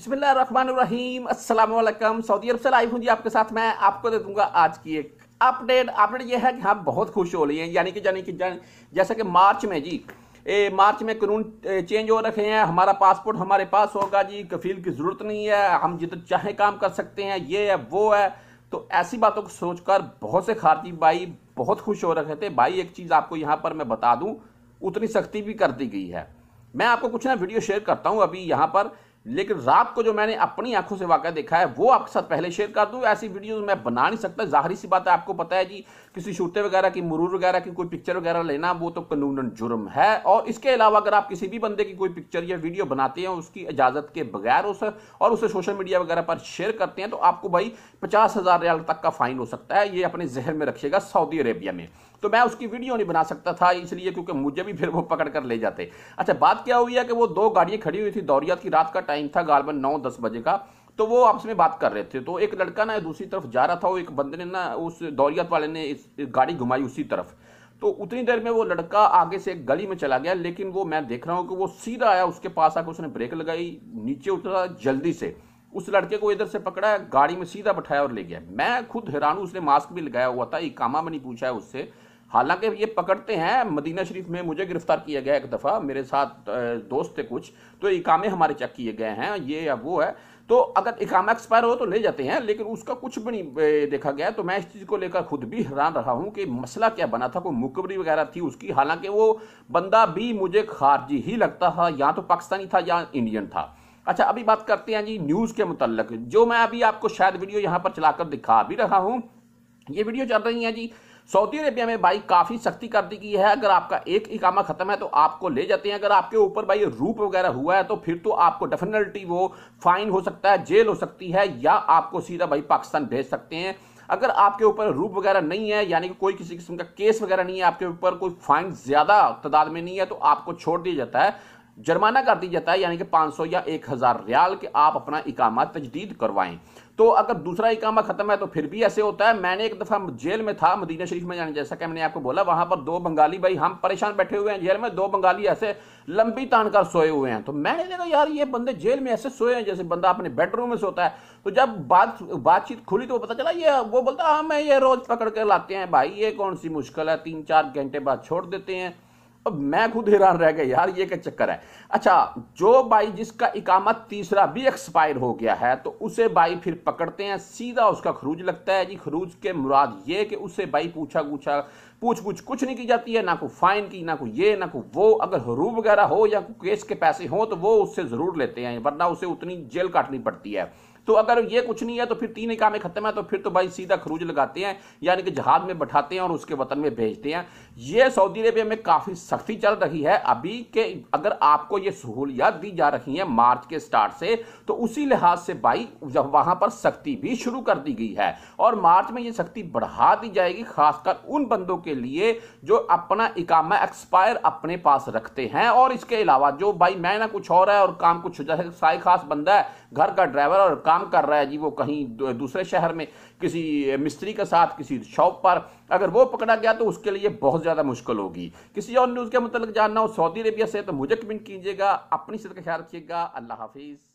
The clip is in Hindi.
बिस्मिल्लाहिर्रहमानिर्रहीम अस्सलाम वालेकुम। सऊदी अरब से लाइव हूँ जी आपके साथ। मैं आपको दे दूंगा आज की एक अपडेट ये है कि हम बहुत खुश हो रही हैं, जैसे कि मार्च में जी मार्च में कानून चेंज हो रखे हैं। हमारा पासपोर्ट हमारे पास होगा जी, कफील की ज़रूरत नहीं है, हम जितना चाहे काम कर सकते हैं, ये है वो है। तो ऐसी बातों को सोचकर बहुत से खारजी भाई बहुत खुश हो रखे थे। भाई एक चीज़ आपको यहाँ पर मैं बता दूँ, उतनी सख्ती भी कर दी गई है। मैं आपको कुछ ना वीडियो शेयर करता हूँ अभी यहाँ पर, लेकिन रात को जो मैंने अपनी आंखों से वाकया देखा है वो आपके साथ पहले शेयर कर दूं। ऐसी वीडियो मैं बना नहीं सकता, जाहिर सी बात है, आपको पता है जी, किसी शूटे वगैरह की, मुरूर वगैरह की कोई पिक्चर वगैरह लेना वो तो कानूनन जुर्म है। और इसके अलावा अगर आप किसी भी बंदे की कोई पिक्चर या वीडियो बनाते हैं उसकी इजाजत के बगैर उसे सोशल मीडिया वगैरह पर शेयर करते हैं तो आपको भाई 50,000 रियाल तक का फाइन हो सकता है। ये अपने जहन में रखिएगा सऊदी अरेबिया में। तो मैं उसकी वीडियो नहीं बना सकता था इसलिए, क्योंकि मुझे भी फिर वो पकड़ कर ले जाते। अच्छा, बात क्या हुई है कि वो दो गाड़ियां खड़ी हुई थी, दौरियात की रात का टाइम था, गालबन 9-10 बजे का। तो वो आपस में बात कर रहे थे, तो एक लड़का ना दूसरी तरफ जा रहा था, वो एक बंदे ने ना उस दौरियात वाले ने इस गाड़ी घुमाई उसी तरफ। तो उतनी देर में वो लड़का आगे से एक गली में चला गया, लेकिन वो मैं देख रहा हूँ कि वो सीधा आया उसके पास आकर, उसने ब्रेक लगाई, नीचे उतरा जल्दी से, उस लड़के को इधर से पकड़ा, गाड़ी में सीधा बैठाया और ले गया। मैं खुद हैरान हूँ, उसने मास्क भी लगाया हुआ था, इकामा भी नहीं पूछा है उससे। हालांकि ये पकड़ते हैं, मदीना शरीफ में मुझे गिरफ्तार किया गया एक दफ़ा, मेरे साथ दोस्त थे कुछ, तो इकामे हमारे चेक किए गए हैं, ये या वो है। तो अगर इकामा एक्सपायर हो तो ले जाते हैं, लेकिन उसका कुछ भी नहीं देखा गया। तो मैं इस चीज़ को लेकर खुद भी हैरान रहा हूँ कि मसला क्या बना था, कोई मुकबरी वगैरह थी उसकी। हालांकि वो बंदा भी मुझे खारजी ही लगता था, या तो पाकिस्तानी था या इंडियन था। अच्छा, अभी बात करते हैं जी न्यूज़ के मुतल्लिक, जो मैं अभी आपको शायद वीडियो यहाँ पर चलाकर दिखा भी रहा हूँ। ये वीडियो चल रही है जी, सऊदी अरेबिया में भाई काफ़ी सख्ती कर दी गई है। अगर आपका एक इकामा खत्म है तो आपको ले जाते हैं। अगर आपके ऊपर भाई रूप वगैरह हुआ है तो फिर तो आपको डेफिनेटली वो फाइन हो सकता है, जेल हो सकती है, या आपको सीधा भाई पाकिस्तान भेज सकते हैं। अगर आपके ऊपर रूप वगैरह नहीं है, यानी कि कोई किसी किस्म का केस वगैरह नहीं है, आपके ऊपर कोई फाइन ज़्यादा तादाद में नहीं है, तो आपको छोड़ दिया जाता है, जुर्माना कर दिया जाता है, यानी कि 500 या 1000 रियाल के आप अपना इकामा तजदीद करवाएं। तो अगर दूसरा इकामा खत्म है तो फिर भी ऐसे होता है। मैंने एक दफ़ा जेल में था मदीना शरीफ में, यानी जैसा कि मैंने आपको बोला, वहां पर दो बंगाली भाई, हम परेशान बैठे हुए हैं जेल में, दो बंगाली ऐसे लंबी तान कर सोए हुए हैं। तो मैंने देखा यार ये बंदे जेल में ऐसे सोए हैं जैसे बंदा अपने बेडरूम में सोता है। तो जब बातचीत खुली तो पता चला ये, वो बोलता हाँ मैं ये रोज पकड़ कर लाते हैं भाई, ये कौन सी मुश्किल है, 3-4 घंटे बाद छोड़ देते हैं। अब मैं खुद हैरान रह गया यार, ये क्या चक्कर है। अच्छा, जो भाई जिसका इकामा तीसरा भी एक्सपायर हो गया है तो उसे भाई फिर पकड़ते हैं, सीधा उसका खरूज लगता है जी। खरूज के मुराद ये कि उससे भाई पूछ कुछ नहीं की जाती है, ना कोई फाइन की, ना कोई ये, ना कोई वो। अगर हरूब वगैरह हो या कोई केस के पैसे हो तो वो उससे जरूर लेते हैं, वरना उसे उतनी जेल काटनी पड़ती है। तो अगर ये कुछ नहीं है तो फिर 3 इकामे खत्म है तो फिर तो भाई सीधा खरूज लगाते हैं, यानी कि जहाज में बैठाते हैं और उसके वतन में भेजते हैं। ये सऊदी अरेबिया में काफ़ी सख्ती चल रही है अभी के। अगर आपको ये सहूलियत दी जा रही है मार्च के स्टार्ट से, तो उसी लिहाज से भाई जब वहां पर सख्ती भी शुरू कर दी गई है, और मार्च में ये सख्ती बढ़ा दी जाएगी, खासकर उन बंदों के लिए जो अपना इकामा एक्सपायर अपने पास रखते हैं। और इसके अलावा जो भाई मैं ना कुछ और है और काम कुछ, जैसे साई खास बंदा है, घर का ड्राइवर और काम कर रहा है जी, वो कहीं दूसरे शहर में किसी मिस्त्री के साथ किसी शॉप पर, अगर वो पकड़ा गया तो उसके लिए बहुत ज़्यादा मुश्किल होगी। किसी और न्यूज़ के मतलब जानना हो सऊदी अरेबिया से तो मुझे कमेंट कीजिएगा। अपनी सेहत का ख्याल रखिएगा। अल्लाह हाफिज़।